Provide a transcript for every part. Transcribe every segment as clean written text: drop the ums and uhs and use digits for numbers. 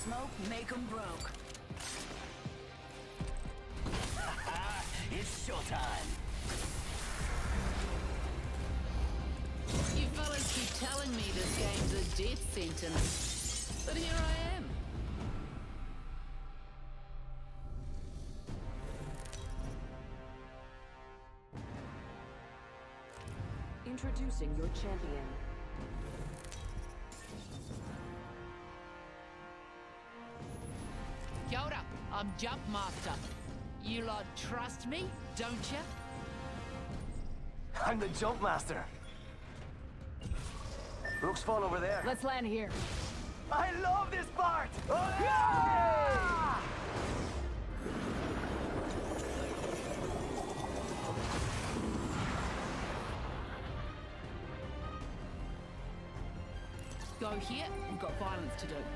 smoke, make 'em broke. It's showtime. You fellas keep telling me this game's a death sentence, but here I am. Introducing your champion. Kia ora, I'm Jump Master. You lot trust me, don't you? I'm the jump master. Looks fun over there. Let's land here. I love this part! Oh, yeah! Go here, we've got violence to do.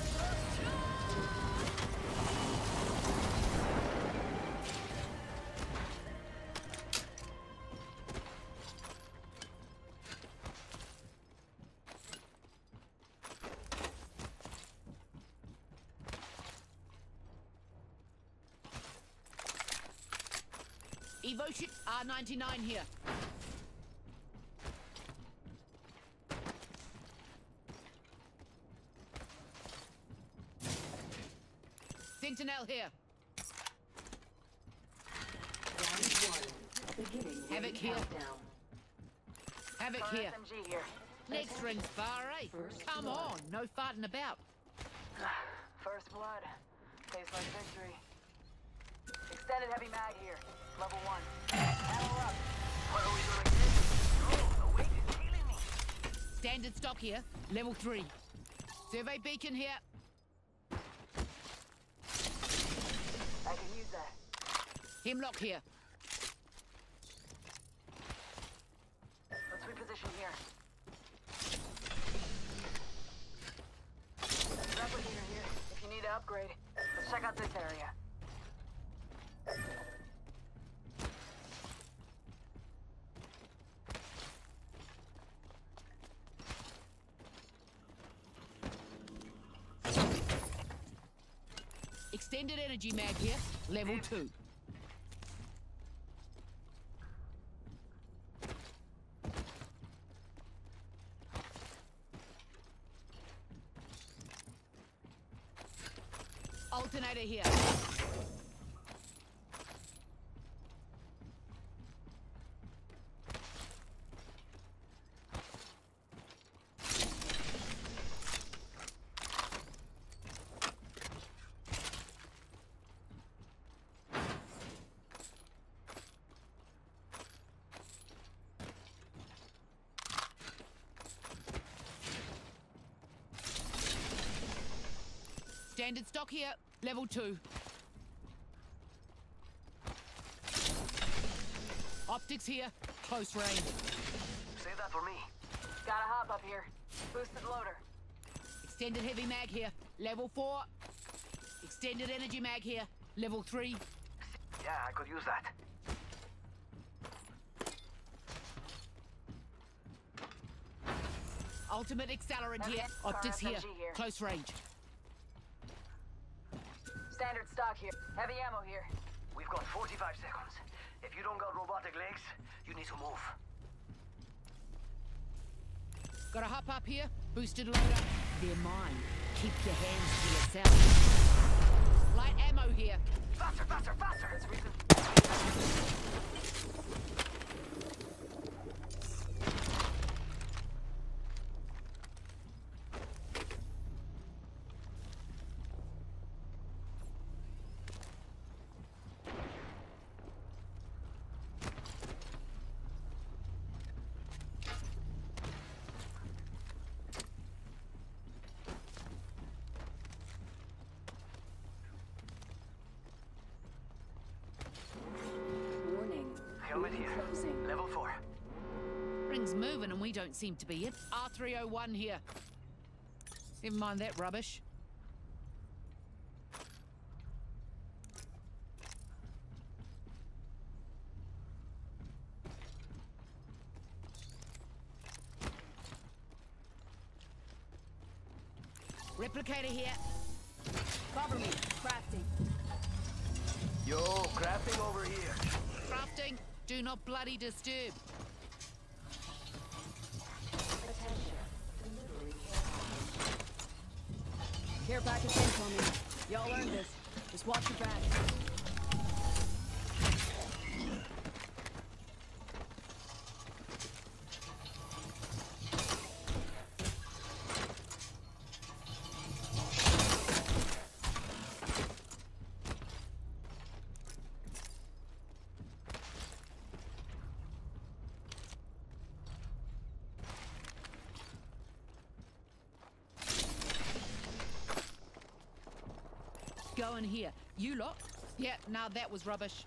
Evo ship R99 here. Sentinel here. Havoc here. Havoc here. SMG here. Next ring's far, eh? Come on, no farting about. First blood. Tastes like victory. Extended heavy mag here. Level 1. Ammo up. What are we doing next? Oh, the weight is killing me. Standard stock here, level 3. Survey beacon here. I can use that. Hemlock here. Let's reposition here. Replicator here. If you need to upgrade, let's check out this area. Extended energy mag here, level 2. Alternator here. Standard stock here, level 2. Optics here, close range. Save that for me. Gotta hop up here. Boosted loader. Extended heavy mag here, level 4. Extended energy mag here, level 3. Yeah, I could use that. Ultimate accelerant here, Okay, optics here, SMG here. close range. Standard stock here. Heavy ammo here. We've got 45 seconds. If you don't got robotic legs, you need to move. Gotta hop up here, boosted loader. They're mine. Keep your hands to yourself. Light ammo here. Faster, faster, faster! Let's reason. Helmet here. Closing. Level 4. Ring's moving and we don't seem to be it. R301 here. Never mind that rubbish. Replicator here. Crafting over here. Crafting, do not bloody disturb. Attention. Delivery Care package incoming. Y'all earned this. Just watch your back. Go in here. You lot? Yeah, now that was rubbish.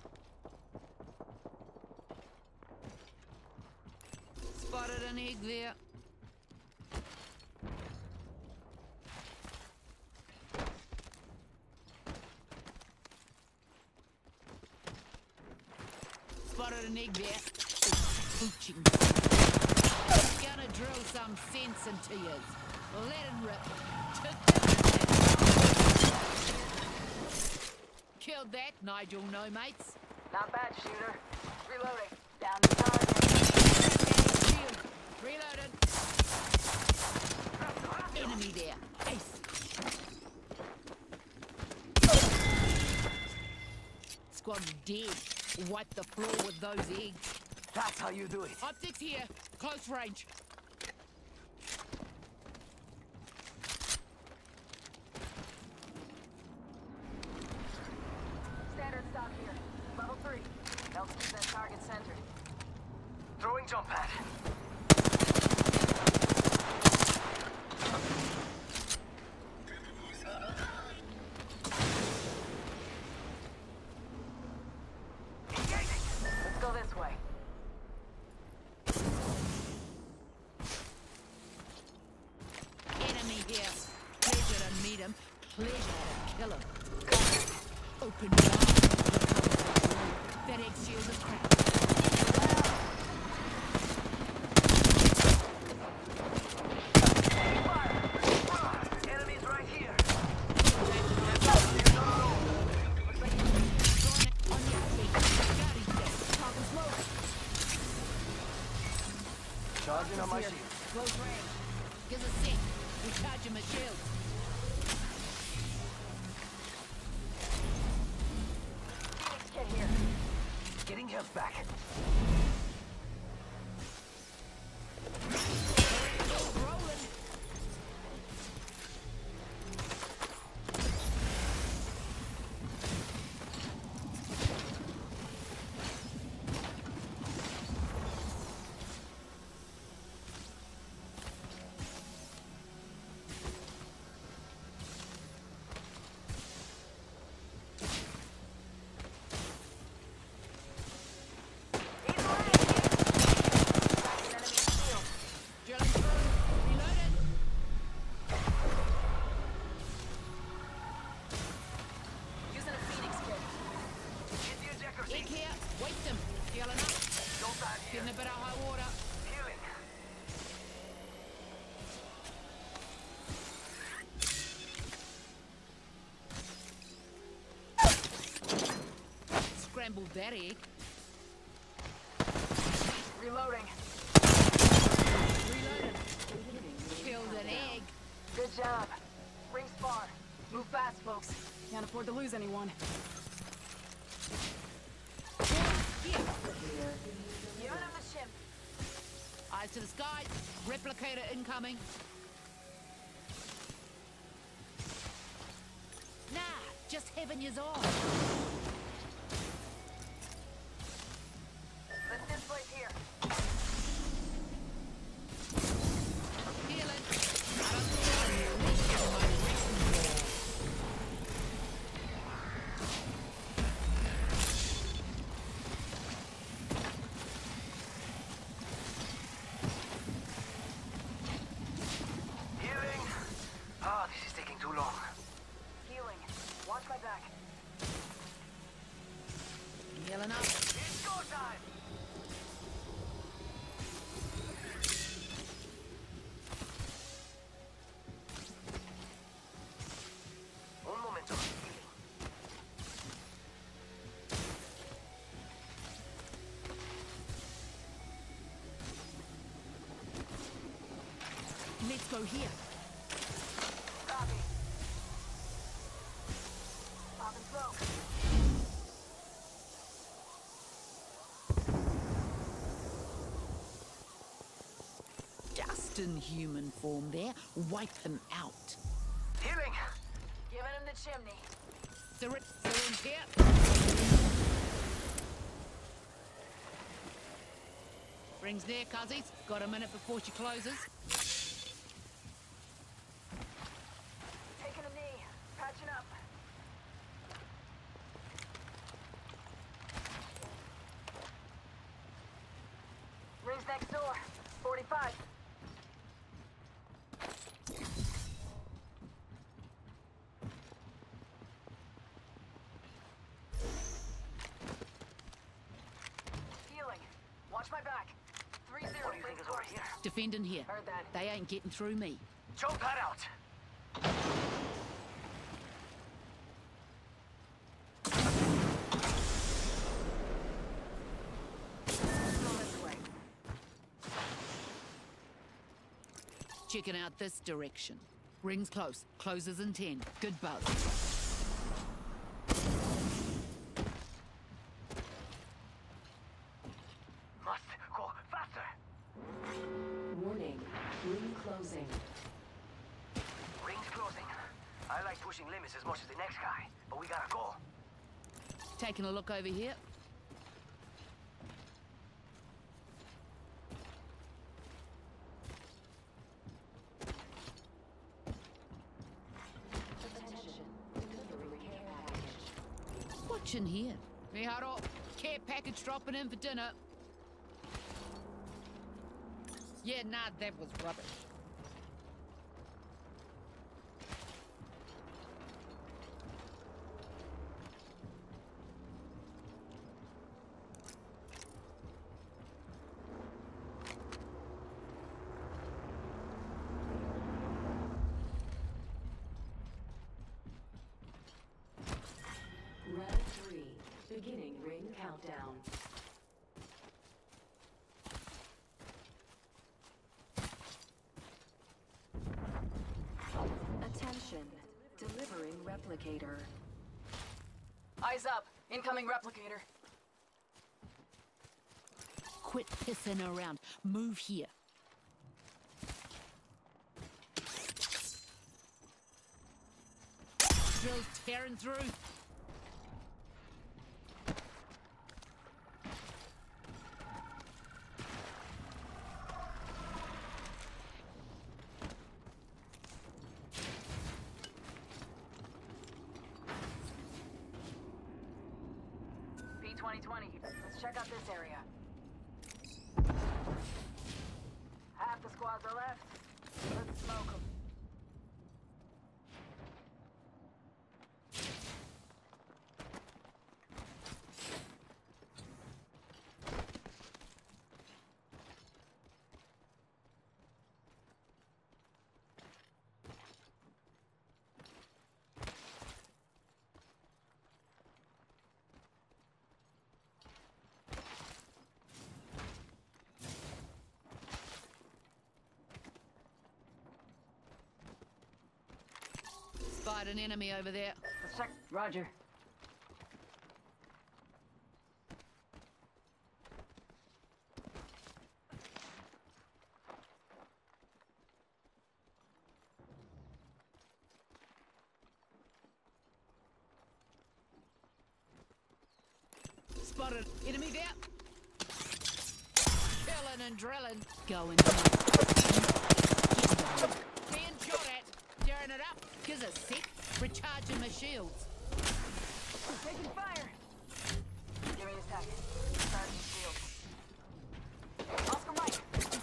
Spotted an egg there. Spotted an egg there. It's pooching. Gonna drill some sense into yous. Let him rip. Killed that, Nigel, no mates. Not bad, shooter. Reloading. Down the target. Shield. Reloaded. Enemy there. Ace. Squad dead. Wipe the floor with those eggs. That's how you do it. Optics here. Close range. Standard stock here. Level 3. Helps keep that target centered. Throwing jump pad. Let's go this way. Enemy here. Pleasure to meet him. Pleasure to kill him. Open your eyes. That egg shield is cracked. Enemies right here. On your feet. Got him there. Talking smoke. Charging on my shield. Close range. Give us a sec. Recharging my shield. Phoenix kit here. Getting health back. Rolling. Drilling through. Reloaded. Using a Phoenix kit. Get the ejector Egg seat. here. Waste him. Healing up. Jump pad here. Getting a bit of high water. Healing. Scrambled that egg. Reloading. Reloaded. Killed an egg. Good job. Ring spar. Move fast, folks. Can't afford to lose anyone. Here. Giving him the shim. Eyes to the sky. Replicator incoming. Nah, just having yours on. Let's displace here. Healing. I don't feel my resting ball. Healing. Ah, this is taking too long. Healing. Watch my back. Let's go here. Copy. Pop and smoke. Just in human form there. Wipe him out. Healing! Giving him the chimney. Syringe here. Rings near, cuzzies. Got a minute before she closes. Taking a knee. Patching up. Rings next door. 45. Healing. Watch my back. 3-0. What do you think is over here? Defending here. Heard that. They ain't getting through me. Choke that out! Checking out this direction. Rings close. Closes in 10. Good buzz. Must go faster! Warning. Ring closing. Ring's closing. I like pushing limits as much as the next guy, but we gotta go. Taking a look over here. Attention. Delivery care package. Watching here. Hey, Haro. Care package dropping in for dinner. Yeah, nah, that was rubbish. Round 3. Beginning ring countdown. Attention. Delivering replicator. Eyes up. Incoming replicator. Quit pissing around. Move here. Drills tearing through. P-2020. Let's check out this area. Half the squads are left. Let's smoke them. Spied an enemy over there. Let's check. Roger. Spotted enemy there. Killing and drilling. Going down. Being shot at. Tearing it up. Gives a sec. Recharging my shields. Taking fire. Give me a second. Charging shield. Oscar Mike.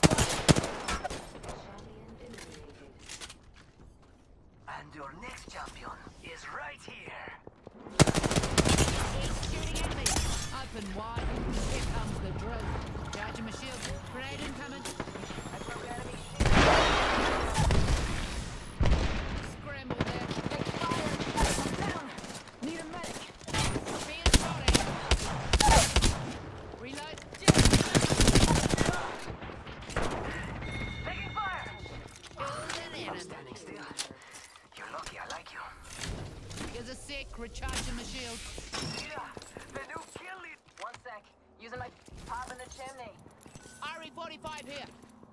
Champion eliminated. And your next champion is right here. He's shooting at me. Open wide. Here comes the drill. Charging my shield. Grenade incoming. I broke enemy shield. Scramble there. Take fire. I'm down. Need a medic. Being shot at. Reload. Taking fire! Kill sec. Recharging my shield. Yeah, the new kill lead. 1 sec. Using my pop in the chimney. RE45 here.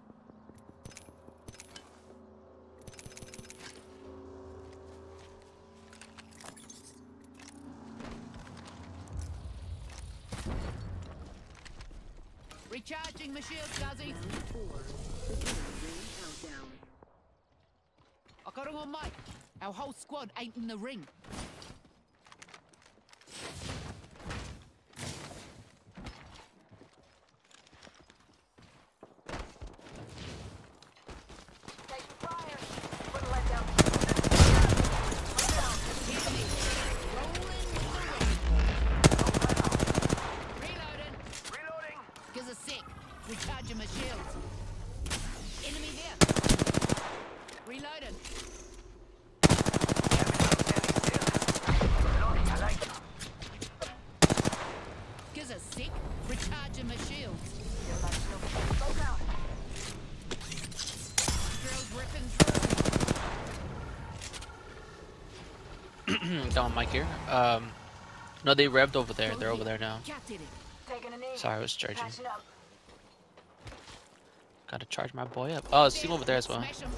Recharging my shield, Guzzy. Round 4. Beginning ring countdown. I got him on mic. Our whole squad ain't in the ring. Taking fire. Put a leg down. Reloading. Reloading. Gives a sec. Recharging my shields. Enemy there. Reloading. Reloading, I like it. Gives a sec. Recharging my shields. Smoke out. Drills ripping through. Got my mic here. No, they revved over there. They're over there now. Cat did it. Taking a knee. Sorry, I was charging. Patching up. Gotta charge my boy up. Oh, see him over there as well. Smash 'em.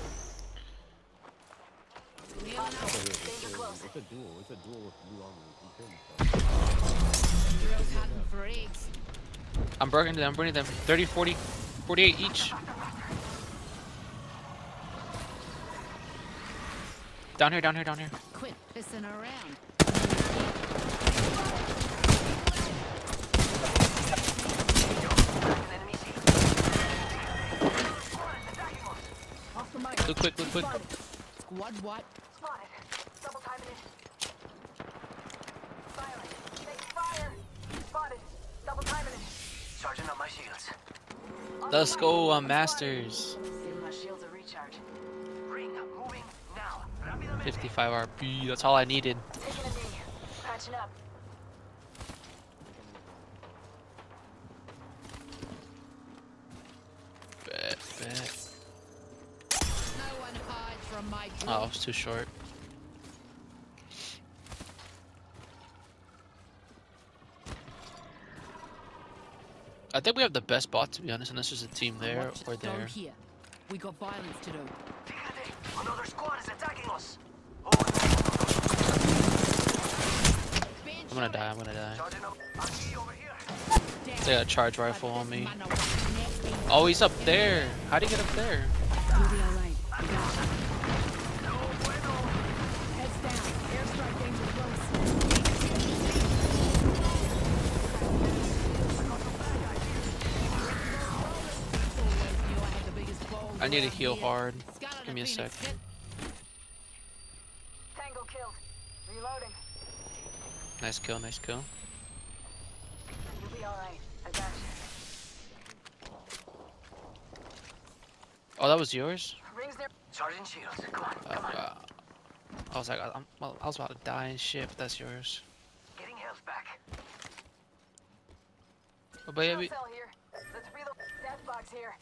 Kneeling up. Danger close. It's a duel with blue armor. Drills hunting for eggs. I'm burning them. 30, 40, 48 each. Down here. Quit pissing around. An enemy team. Off the mic. Look quick. Squad wipe. Spotted. Double timing it. Firing. Taking fire. Spotted. Double timing it. Charging up my shields. Let's go, Masters. Give my shields a recharge. Ring moving now. Rápidamente. 55 RP. That's all I needed. Taking a knee. Patching up. Bet. No one hides from my drill. Oh, it's too short. I think we have the best bot, to be honest, unless there's a team there Watch or it go there. here. We got violence to do. Fíjate, another squad is attacking us. Oh, I'm gonna die. charging up. Aquí over here. They got a charge rifle on me. Oh, he's up there. How'd he get up there? You'll be alright. I got you. No bueno. Heads down. Airstrike danger close. Always knew I had the biggest balls I need to around heal here. hard. Scarlet Give me a and sec. Phoenix hit. Tango killed. Reloading. Nice kill. You'll be alright. I got you. Oh, that was yours? Rings near. Charging shields. Come on, come on. I was like, I was about to die and shit, but that's yours. Getting health back. Oh, baby. Cell here. Let's reload. Death box here.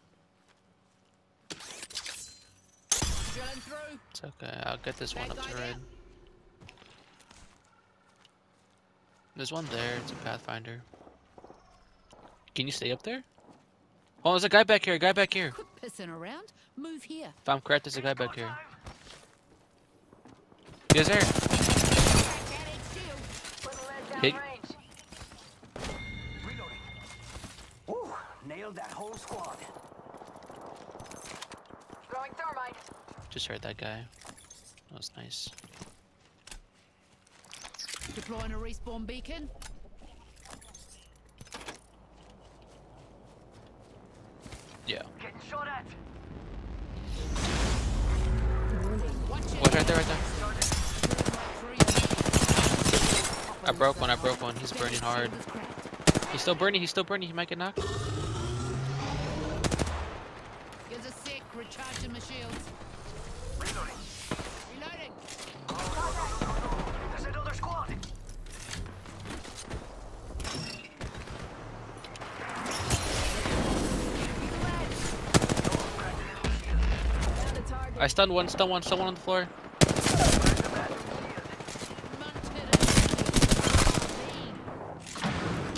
Drilling through. It's okay. I'll get this one Bad up to guy red. down. There's one there. It's a Pathfinder. Can you stay up there? Oh, there's a guy back here. Quit pissing around. Move here. If I'm correct, there's a guy back here. Time. Yes, sir. Back-handed shield. Put a leg down Hit. range. Reloading. Ooh, nailed that whole squad. Throwing thermite. Just heard that guy. That was nice. Deploying a respawn beacon. Yeah. Getting shot at. Watch it. Watch right there. Three. I broke one. He's burning hard. He's still burning. He might get knocked. Gives a sec. Recharging my shields. Reloading. Reloading. There's another squad. Found a target. I stunned one on the floor. Munch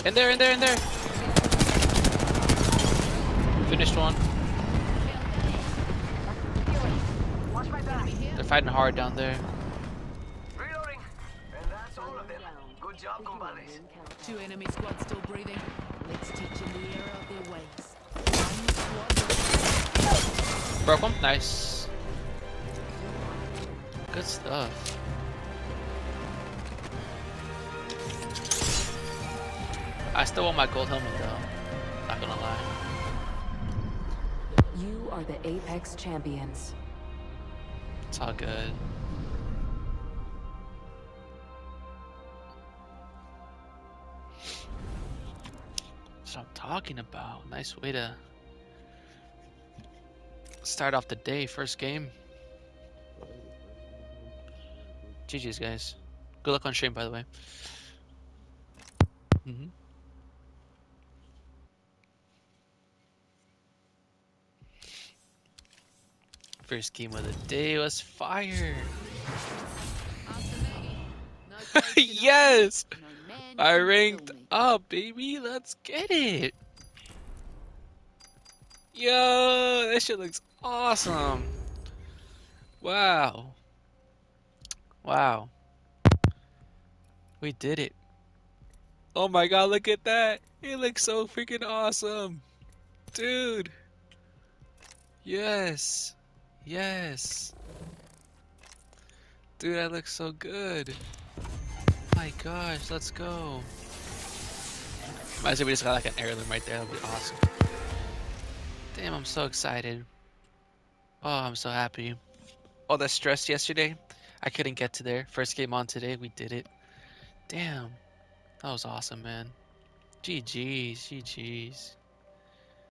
In there, in there, in there. Finished one. Watch my back. They're fighting hard down there. Reloading. And that's all of them. Good job, compadres. 2 enemy squads still breathing. Let's teach them the error of their ways. One squad. Broke one. Nice. Good stuff. I still want my gold helmet though. Not gonna lie. You are the Apex champions. It's all good. That's what I'm talking about. Nice way to start off the day. First game. GG's, guys. Good luck on stream, by the way. First game of the day was fire. After Maggie. No place to Yes! hide. No man I can ranked kill me. up, baby. Let's get it. Yo, that shit looks awesome. Wow. Wow. We did it. Oh my god, look at that. It looks so freaking awesome. Dude. Yes. Yes. Dude, that looks so good. My gosh, let's go. Imagine we just got like an heirloom right there. That'd be awesome. Damn, I'm so excited. Oh, I'm so happy. All that stress yesterday, I couldn't get to there. First game on today, we did it. Damn, that was awesome, man. GG's, GG's.